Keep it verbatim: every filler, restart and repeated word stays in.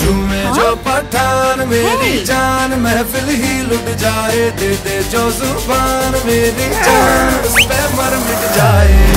झूमे जो पठान मेरी जान, महफिल ही लुट जाए, दे दे जो जुबान मेरी जान, उस पे मर मिट जाए।